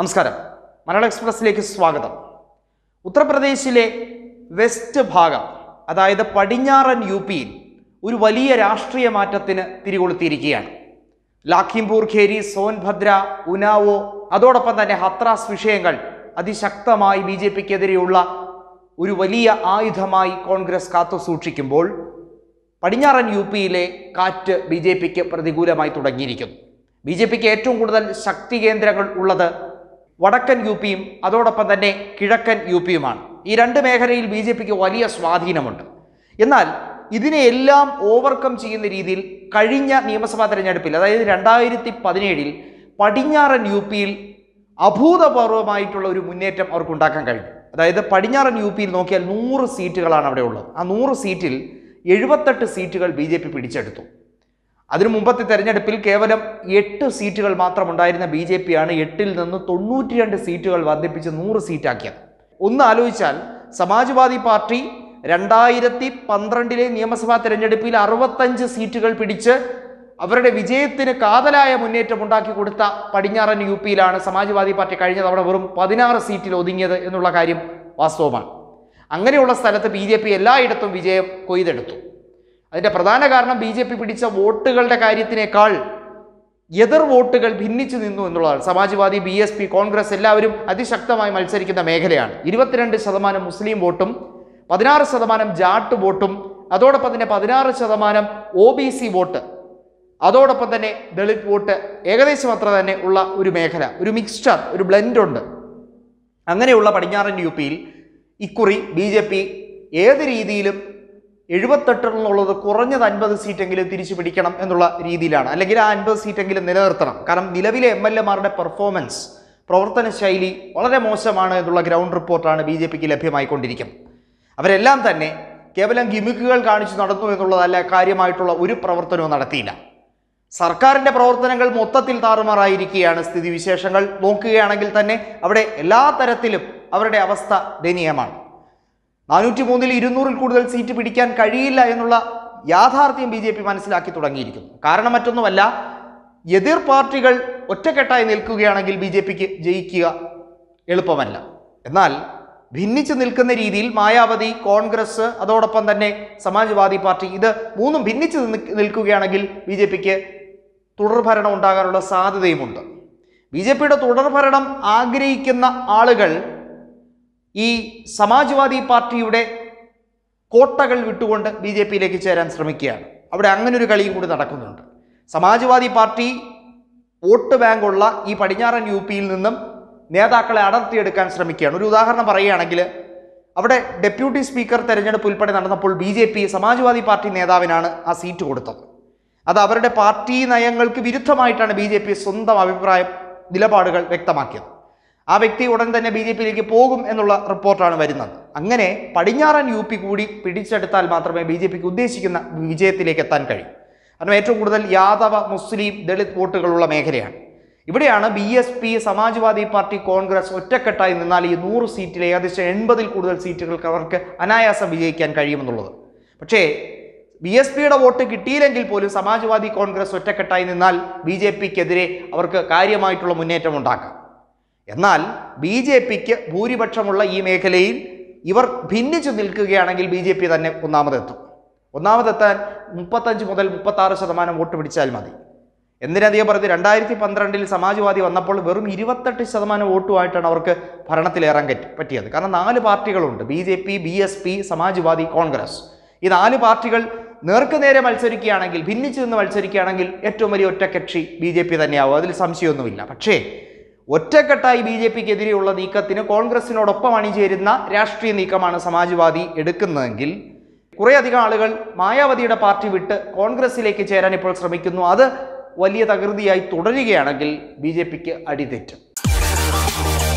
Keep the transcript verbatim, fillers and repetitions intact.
നമസ്കാരം. മലയാളം എക്സ്പ്രസിലേക്ക് സ്വാഗതം. ഉത്തർപ്രദേശിലെ വെസ്റ്റ് ഭാഗം, അതായത് പടിഞ്ഞാറൻ യു പിയിൽ ഒരു വലിയ രാഷ്ട്രീയ മാറ്റത്തിന് തിരികൊളുത്തിയിരിക്കുകയാണ്. ലാഖിംപൂർ ഖേരി, സോൻഭദ്ര, ഉനാവോ, അതോടൊപ്പം തന്നെ ഹത്രാസ് വിഷയങ്ങൾ അതിശക്തമായി ബി ജെ പിക്കെതിരെയുള്ള ഒരു വലിയ ആയുധമായി കോൺഗ്രസ് കാത്തു സൂക്ഷിക്കുമ്പോൾ പടിഞ്ഞാറൻ യു പിയിലെ കാറ്റ് ബി ജെ പിക്ക് പ്രതികൂലമായി തുടങ്ങിയിരിക്കുന്നു. ബി ജെ പിക്ക് ഏറ്റവും കൂടുതൽ ശക്തി കേന്ദ്രങ്ങൾ ഉള്ളത് വടക്കൻ യു പിയും അതോടൊപ്പം തന്നെ കിഴക്കൻ യു പിയുമാണ്. ഈ രണ്ട് മേഖലയിൽ ബി ജെ പിക്ക് വലിയ സ്വാധീനമുണ്ട്. എന്നാൽ ഇതിനെയെല്ലാം ഓവർകം ചെയ്യുന്ന രീതിയിൽ കഴിഞ്ഞ നിയമസഭാ തെരഞ്ഞെടുപ്പിൽ, അതായത് രണ്ടായിരത്തി പതിനേഴിൽ പടിഞ്ഞാറൻ യു പിയിൽ അഭൂതപൂർവമായിട്ടുള്ള ഒരു മുന്നേറ്റം അവർക്ക് ഉണ്ടാക്കാൻ കഴിഞ്ഞു. അതായത് പടിഞ്ഞാറൻ യു പിയിൽ നോക്കിയാൽ നൂറ് സീറ്റുകളാണ് അവിടെ ഉള്ളത്. ആ നൂറ് സീറ്റിൽ എഴുപത്തെട്ട് സീറ്റുകൾ ബി ജെ പി പിടിച്ചെടുത്തു. അതിനു മുമ്പത്തെ തെരഞ്ഞെടുപ്പിൽ കേവലം എട്ട് സീറ്റുകൾ മാത്രം ഉണ്ടായിരുന്ന ബി ജെ പി ആണ് എട്ടിൽ നിന്ന് തൊണ്ണൂറ്റി രണ്ട് സീറ്റുകൾ വർദ്ധിപ്പിച്ച് നൂറ് സീറ്റാക്കിയത്. ഒന്ന് ആലോചിച്ചാൽ, സമാജ്വാദി പാർട്ടി രണ്ടായിരത്തി പന്ത്രണ്ടിലെ നിയമസഭാ തെരഞ്ഞെടുപ്പിൽ അറുപത്തഞ്ച് സീറ്റുകൾ പിടിച്ച് അവരുടെ വിജയത്തിന് കാതലായ മുന്നേറ്റം ഉണ്ടാക്കി കൊടുത്ത പടിഞ്ഞാറൻ യു പിയിലാണ് സമാജ്വാദി പാർട്ടി കഴിഞ്ഞ തവണ വെറും പതിനാറ് സീറ്റിൽ ഒതുങ്ങിയത് എന്നുള്ള കാര്യം വാസ്തവമാണ്. അങ്ങനെയുള്ള സ്ഥലത്ത് ബി ജെ പി എല്ലായിടത്തും വിജയം കൊയ്തെടുത്തു. അതിൻ്റെ പ്രധാന കാരണം ബി ജെ പി പിടിച്ച വോട്ടുകളുടെ കാര്യത്തിനേക്കാൾ എതിർ വോട്ടുകൾ ഭിന്നിച്ചു നിന്നു എന്നുള്ളതാണ്. Samajwadi, B S P, Congress എല്ലാവരും അതിശക്തമായി മത്സരിക്കുന്ന മേഖലയാണ്. ഇരുപത്തിരണ്ട് ശതമാനം മുസ്ലിം വോട്ടും പതിനാറ് ശതമാനം ജാട്ട് വോട്ടും അതോടൊപ്പം തന്നെ പതിനാറ് ശതമാനം ഒ ബി സി വോട്ട്, അതോടൊപ്പം തന്നെ ദളിത് വോട്ട് ഏകദേശം അത്ര തന്നെ ഉള്ള ഒരു മേഖല, ഒരു മിക്സ്ചർ, ഒരു ബ്ലെൻഡ് ഉണ്ട്. അങ്ങനെയുള്ള പടിഞ്ഞാറൻ യു പിയിൽ ഇക്കുറി ബി ജെ പി ഏത് രീതിയിലും എഴുപത്തെട്ടിൽ നിന്നുള്ളത് കുറഞ്ഞത് അൻപത് സീറ്റെങ്കിലും തിരിച്ചു പിടിക്കണം എന്നുള്ള രീതിയിലാണ്, അല്ലെങ്കിൽ ആ അൻപത് സീറ്റെങ്കിലും നിലനിർത്തണം. കാരണം നിലവിലെ എം എൽ എമാരുടെ പെർഫോമൻസ്, പ്രവർത്തന ശൈലി വളരെ മോശമാണ് എന്നുള്ള ഗ്രൗണ്ട് റിപ്പോർട്ടാണ് ബി ജെ പിക്ക് ലഭ്യമായിക്കൊണ്ടിരിക്കുന്നത്. അവരെല്ലാം തന്നെ കേവലം ഗിമിക്കുകൾ കാണിച്ചു നടന്നു എന്നുള്ളതല്ല, കാര്യമായിട്ടുള്ള ഒരു പ്രവർത്തനവും നടത്തിയില്ല. സർക്കാരിൻ്റെ പ്രവർത്തനങ്ങൾ മൊത്തത്തിൽ താറുമാറായിരിക്കുകയാണ്. സ്ഥിതിവിശേഷങ്ങൾ നോക്കുകയാണെങ്കിൽ തന്നെ അവിടെ എല്ലാ തരത്തിലും അവരുടെ അവസ്ഥ ദയനീയമാണ്. നാനൂറ്റി മൂന്നിൽ ഇരുന്നൂറിൽ കൂടുതൽ സീറ്റ് പിടിക്കാൻ കഴിയില്ല എന്നുള്ള യാഥാർത്ഥ്യം ബി ജെ പി മനസ്സിലാക്കി തുടങ്ങിയിരിക്കുന്നു. കാരണം മറ്റൊന്നുമല്ല, എതിർ പാർട്ടികൾ ഒറ്റക്കെട്ടായി നിൽക്കുകയാണെങ്കിൽ ബി ജെ പിക്ക് ജയിക്കുക എളുപ്പമല്ല. എന്നാൽ ഭിന്നിച്ചു നിൽക്കുന്ന രീതിയിൽ മായാവതി, കോൺഗ്രസ്, അതോടൊപ്പം തന്നെ സമാജ്വാദി പാർട്ടി, ഇത് മൂന്നും ഭിന്നിച്ചു നിൽക്കുകയാണെങ്കിൽ ബി ജെ പിക്ക് തുടർഭരണം ഉണ്ടാകാനുള്ള സാധ്യതയുമുണ്ട്. ബി ജെ പിയുടെ തുടർഭരണം ആഗ്രഹിക്കുന്ന ആളുകൾ ഈ സമാജ്വാദി പാർട്ടിയുടെ കോട്ടകൾ വിട്ടുകൊണ്ട് ബി ജെ പിയിലേക്ക് ചേരാൻ ശ്രമിക്കുകയാണ്. അവിടെ അങ്ങനൊരു കളിയും കൂടി നടക്കുന്നുണ്ട്. സമാജ്വാദി പാർട്ടി വോട്ട് ബാങ്കുള്ള ഈ പടിഞ്ഞാറൻ യു പിയിൽ നിന്നും നേതാക്കളെ അടർത്തിയെടുക്കാൻ ശ്രമിക്കുകയാണ്. ഒരു ഉദാഹരണം പറയുകയാണെങ്കിൽ, അവിടെ ഡെപ്യൂട്ടി സ്പീക്കർ തെരഞ്ഞെടുപ്പ് ഉൾപ്പെടെ നടന്നപ്പോൾ B J P Samajwadi party നേതാവിനാണ് ആ സീറ്റ് കൊടുത്തത്. അത് അവരുടെ പാർട്ടി നയങ്ങൾക്ക് വിരുദ്ധമായിട്ടാണ് ബി ജെ പി സ്വന്തം അഭിപ്രായം, നിലപാടുകൾ വ്യക്തമാക്കിയത്. ആ വ്യക്തി ഉടൻ തന്നെ ബി ജെ പിയിലേക്ക് പോകും എന്നുള്ള റിപ്പോർട്ടാണ് വരുന്നത്. അങ്ങനെ പടിഞ്ഞാറൻ യു പി കൂടി പിടിച്ചെടുത്താൽ മാത്രമേ ബി ജെ പിക്ക് ഉദ്ദേശിക്കുന്ന വിജയത്തിലേക്ക് എത്താൻ കഴിയൂ. കാരണം ഏറ്റവും കൂടുതൽ യാദവ, മുസ്ലിം, ദളിത് വോട്ടുകളുള്ള മേഖലയാണ്. ഇവിടെയാണ് B S P, Samajwadi party, Congress ഒറ്റക്കെട്ടായി നിന്നാൽ ഈ നൂറ് സീറ്റിൽ ഏകദേശം എൺപതിൽ കൂടുതൽ സീറ്റുകൾക്ക് അവർക്ക് അനായാസം വിജയിക്കാൻ കഴിയുമെന്നുള്ളത്. പക്ഷേ ബി എസ് പിയുടെ വോട്ട് കിട്ടിയില്ലെങ്കിൽ പോലും സമാജ്വാദി, കോൺഗ്രസ് ഒറ്റക്കെട്ടായി നിന്നാൽ ബി ജെ പിക്കെതിരെ അവർക്ക് കാര്യമായിട്ടുള്ള മുന്നേറ്റം ഉണ്ടാക്കാം. എന്നാൽ ബി ജെ പിക്ക് ഭൂരിപക്ഷമുള്ള ഈ മേഖലയിൽ ഇവർ ഭിന്നിച്ചു നിൽക്കുകയാണെങ്കിൽ ബി ജെ പി തന്നെ ഒന്നാമതെത്തും. ഒന്നാമതെത്താൻ മുപ്പത്തഞ്ച് മുതൽ മുപ്പത്താറ് ശതമാനം വോട്ട് പിടിച്ചാൽ മതി. എന്തിനധികം പറഞ്ഞ് രണ്ടായിരത്തി പന്ത്രണ്ടിൽ സമാജ്വാദി വന്നപ്പോൾ വെറും ഇരുപത്തെട്ട് ശതമാനം വോട്ടുമായിട്ടാണ് അവർക്ക് ഭരണത്തിലേറാൻ പറ്റിയത്. കാരണം നാല് പാർട്ടികളുണ്ട്, B J P, B S P, Samajwadi, Congress. ഈ നാല് പാർട്ടികൾ നേർക്കുനേരെ മത്സരിക്കുകയാണെങ്കിൽ, ഭിന്നിച്ചു നിന്ന് മത്സരിക്കുകയാണെങ്കിൽ ഏറ്റവും വലിയ ഒറ്റക്കക്ഷി ബി ജെ പി തന്നെയാവും, അതിൽ സംശയമൊന്നുമില്ല. പക്ഷേ ഒറ്റക്കെട്ടായി ബി ജെ പിക്ക് എതിരെയുള്ള നീക്കത്തിന് കോൺഗ്രസിനോടൊപ്പം അണിചേരുന്ന രാഷ്ട്രീയ നീക്കമാണ് സമാജ്വാദി എടുക്കുന്നതെങ്കിൽ, കുറേയധികം ആളുകൾ മായാവതിയുടെ പാർട്ടി വിട്ട് കോൺഗ്രസിലേക്ക് ചേരാൻ ഇപ്പോൾ ശ്രമിക്കുന്നു. അത് വലിയ തകൃതിയായി തുടരുകയാണെങ്കിൽ ബി ജെ പിക്ക് അടിതെറ്റും.